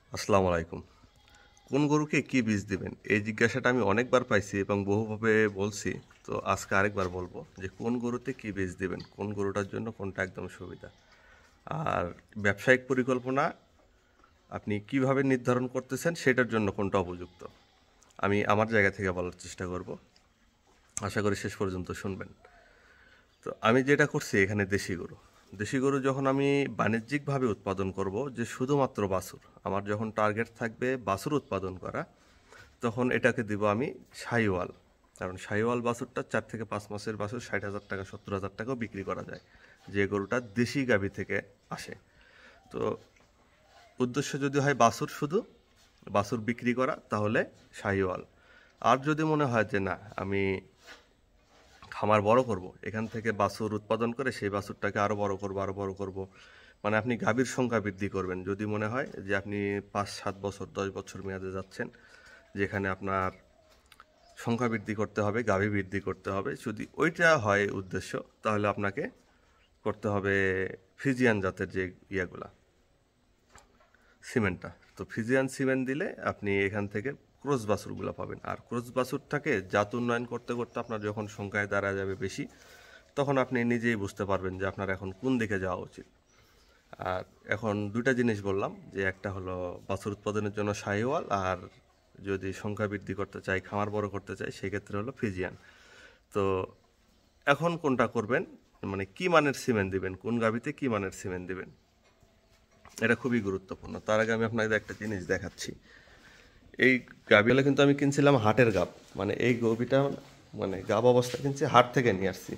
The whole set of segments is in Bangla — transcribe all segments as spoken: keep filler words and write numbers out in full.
আসসালামু আলাইকুম। কোন গরুকে কি বীজ দিবেন এই জিজ্ঞাসাটা আমি অনেকবার পাইছি এবং বহুভাবে বলছি। তো আজকে আরেকবার বলবো যে কোন গরুতে কি বীজ দিবেন, কোন গরুটার জন্য কোনটা একদম সুবিধা। আর ব্যবসায়িক পরিকল্পনা আপনি কিভাবে নির্ধারণ করতেছেন সেটার জন্য কোনটা উপযুক্ত, আমি আমার জায়গা থেকে বলার চেষ্টা করব। আশা করি শেষ পর্যন্ত শুনবেন। তো আমি যেটা করছি এখানে দেশি গরু দেশি গরু যখন আমি বাণিজ্যিকভাবে উৎপাদন করব, যে শুধুমাত্র বাছুর, আমার যখন টার্গেট থাকবে বাছুর উৎপাদন করা, তখন এটাকে দিব আমি শাহিওয়াল। কারণ শাহিওয়াল বাছুরটা চার থেকে পাঁচ মাসের বাছুর ষাট হাজার টাকা সত্তর হাজার টাকাও বিক্রি করা যায়, যে গরুটা দেশি গাভী থেকে আসে। তো উদ্দেশ্য যদি হয় বাছুর, শুধু বাছুর বিক্রি করা, তাহলে শাহিওয়াল। আর যদি মনে হয় যে না, আমি খামার বড় করব, এখান থেকে বাছুর উৎপাদন করে সেই বাছুরটাকে আরও বড় করব আরও বড় করব, মানে আপনি গাভীর সংখ্যা বৃদ্ধি করবেন। যদি মনে হয় যে আপনি পাঁচ সাত বছর দশ বছর মেয়াদে যাচ্ছেন, যেখানে আপনার সংখ্যা বৃদ্ধি করতে হবে, গাভী বৃদ্ধি করতে হবে, যদি ওইটা হয় উদ্দেশ্য, তাহলে আপনাকে করতে হবে ফ্রিজিয়ান জাতের যে ইয়েগুলা, সিমেন্টটা। তো ফ্রিজিয়ান সিমেন্ট দিলে আপনি এখান থেকে ক্রস বাছুরগুলো পাবেন। আর ক্রস বাছুরটাকে জাত উন্নয়ন করতে করতে আপনার যখন সংখ্যায় দাঁড়া যাবে বেশি, তখন আপনি নিজেই বুঝতে পারবেন যে আপনার এখন কোন দিকে যাওয়া উচিত। আর এখন দুইটা জিনিস বললাম, যে একটা হলো বাছুর উৎপাদনের জন্য শাহিওয়াল, আর যদি সংখ্যা বৃদ্ধি করতে চাই, খামার বড় করতে চাই, সেক্ষেত্রে হলো ফ্রিজিয়ান। তো এখন কোনটা করবেন, মানে কি মানের সিমেন্ট দিবেন, কোন গাভীতে কি মানের সিমেন্ট দিবেন, এটা খুবই গুরুত্বপূর্ণ। তার আগে আমি আপনাদের একটা জিনিস দেখাচ্ছি। এই গাভীগুলো কিন্তু আমি কিনছিলাম হাটের গাব, মানে এই গরুটা মানে গাব অবস্থা কিনছি, হাট থেকে নিয়ে আসছি।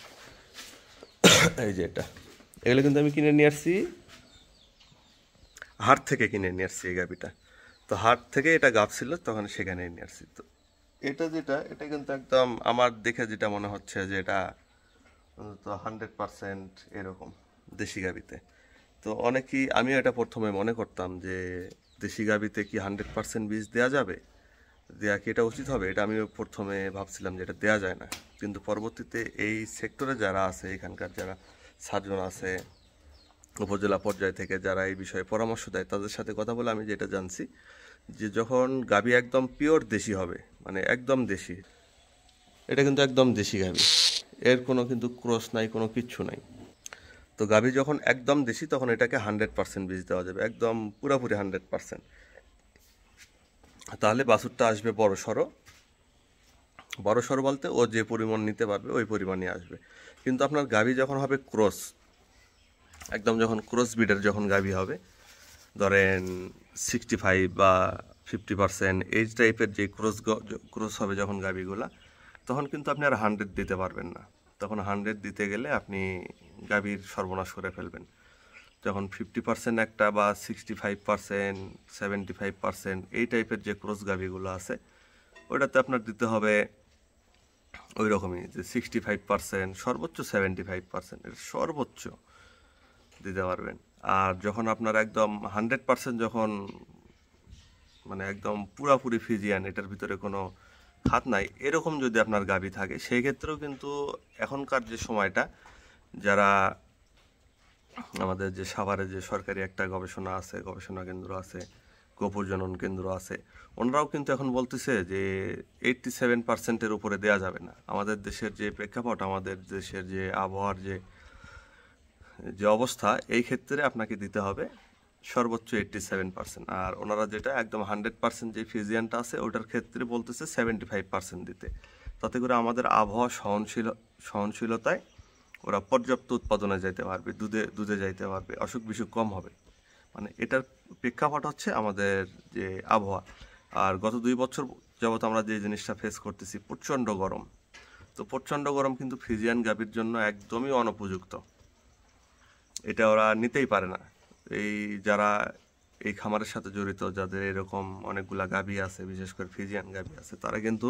এই যে এটা, এগুলো কিন্তু আমি কিনে নিয়ে আসছি, হাট থেকে কিনে নিয়ে আসছি এই গাভীটা। তো হাট থেকে এটা গাব ছিল, তখন সেখানে নিয়ে আসছি। তো এটা যেটা, এটা কিন্তু একদম আমার দেখে যেটা মনে হচ্ছে যে এটা তো হান্ড্রেড পার্সেন্ট এরকম দেশি গাভীতে। তো অনেকেই, আমিও এটা প্রথমে মনে করতাম যে দেশি গাভীতে কি হান্ড্রেড পার্সেন্ট বীজ দেওয়া যাবে, দেওয়া কি এটা উচিত হবে, এটা আমিও প্রথমে ভাবছিলাম যে এটা দেওয়া যায় না। কিন্তু পরবর্তীতে এই সেক্টরে যারা আছে, এখানকার যারা সার্জন আছে উপজেলা পর্যায় থেকে, যারা এই বিষয়ে পরামর্শ দেয়, তাদের সাথে কথা বলে আমি যেটা জানছি, যে যখন গাভী একদম পিওর দেশি হবে, মানে একদম দেশি, এটা কিন্তু একদম দেশি গাভী, এর কোনো কিন্তু ক্রস নাই, কোনো কিচ্ছু নাই। তো গাভী যখন একদম দেশি, তখন এটাকে হান্ড্রেড পার্সেন্ট বীজ দেওয়া যাবে, একদম পুরোপুরি হান্ড্রেড পার্সেন্ট। তাহলে বাছুরটা আসবে বড় সড়ো, বড় সড়ো বলতে ও যে পরিমাণ নিতে পারবে ওই পরিমাণই আসবে। কিন্তু আপনার গাভী যখন হবে ক্রস, একদম যখন ক্রস ব্রিডের যখন গাভী হবে, ধরেন সিক্সটি ফাইভ বা ফিফটি পার্সেন্ট এই টাইপের যে ক্রস ক্রস হবে যখন গাভীগুলা, তখন কিন্তু আপনি আর হান্ড্রেড দিতে পারবেন না। তখন হান্ড্রেড দিতে গেলে আপনি গাভীর সর্বনাশ করে ফেলবেন। যখন ফিফটি পার্সেন্ট একটা বা sixty five percent seventy five percent এই টাইপের যে ক্রস গাভীগুলো আছে, ওইটাতে আপনার দিতে হবে ওই রকমই, যে সিক্সটি ফাইভ পার্সেন্ট সর্বোচ্চ সেভেন্টি ফাইভ পার্সেন্ট এর সর্বোচ্চ দিতে পারবেন। আর যখন আপনার একদম হান্ড্রেড পার্সেন্ট, যখন মানে একদম পুরাপুরি ফিজিয়ান, এটার ভিতরে কোনো খাত নাই, এরকম যদি আপনার গাভী থাকে, সেই ক্ষেত্রেও কিন্তু এখনকার যে সময়টা, যারা আমাদের যে সাভারে যে সরকারি একটা গবেষণা আছে, গবেষণা কেন্দ্র আছে, গোপজনন কেন্দ্র আছে, ওনারাও কিন্তু এখন বলতেছে যে এইটটি সেভেন পার্সেন্টের উপরে দেওয়া যাবে না। আমাদের দেশের যে প্রেক্ষাপট, আমাদের দেশের যে আবহাওয়ার যে যে অবস্থা, এই ক্ষেত্রে আপনাকে দিতে হবে সর্বোচ্চ এইটটি সেভেন পার্সেন্ট। আর ওনারা যেটা একদম হান্ড্রেড পার্সেন্ট যে ফিজিয়ানটা আছে, ওটার ক্ষেত্রে বলতেছে সেভেন্টি ফাইভ পার্সেন্ট দিতে। তাতে করে আমাদের আবহাওয়া সহনশীল সহনশীলতায় ওরা পর্যাপ্ত উৎপাদনে যাইতে পারবে, দুধে দুধে যাইতে পারবে, অসুখ বিসুখ কম হবে। মানে এটার প্রেক্ষাপট হচ্ছে আমাদের যে আবহাওয়া। আর গত দুই বছর যাবত আমরা যে জিনিসটা ফেস করতেছি, প্রচণ্ড গরম। তো প্রচণ্ড গরম কিন্তু ফ্রিজিয়ান গাভীর জন্য একদমই অনুপযুক্ত, এটা ওরা নিতেই পারে না। এই যারা এই খামারের সাথে জড়িত, যাদের এরকম অনেকগুলা গাভী আছে, বিশেষ করে ফ্রিজিয়ান গাভী আছে, তারা কিন্তু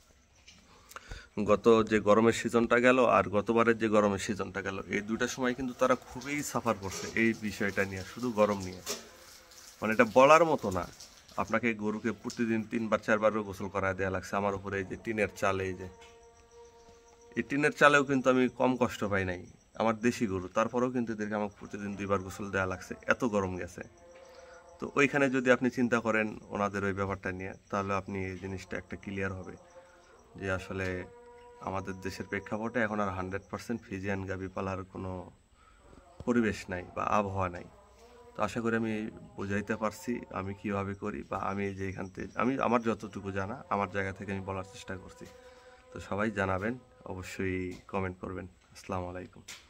গত যে গরমের সিজনটা গেল আর গতবারের যে গরমের সিজনটা গেল, এই দুইটা সময় কিন্তু তারা খুবই সাফার করছে এই বিষয়টা নিয়ে, শুধু গরম নিয়ে। মানে এটা বলার মতো না। আপনাকে গরুকে প্রতিদিন তিনবার চারবারও গোসল করায় দেওয়া লাগছে। আমার উপরে এই যে টিনের চাল, এই যে এই টিনের চালেও কিন্তু আমি কম কষ্ট পাই নাই, আমার দেশি গরু, তারপরেও কিন্তু এদেরকে আমাকে প্রতিদিন দুইবার গোসল দেওয়া লাগছে, এত গরম গেছে। তো ওইখানে যদি আপনি চিন্তা করেন ওনাদের ওই ব্যাপারটা নিয়ে, তাহলে আপনি এই জিনিসটা একটা ক্লিয়ার হবে যে আসলে আমাদের দেশের প্রেক্ষাপটে এখন আর হান্ড্রেড পার্সেন্ট ফিজিয়ান গাভী পালার কোনো পরিবেশ নাই বা আবহাওয়া নাই। তো আশা করি আমি বোঝাইতে পারছি আমি কিভাবে করি, বা আমি যে এখান থেকে আমি আমার যতটুকু জানা আমার জায়গা থেকে আমি বলার চেষ্টা করছি। তো সবাই জানাবেন, অবশ্যই কমেন্ট করবেন। আসসালামু আলাইকুম।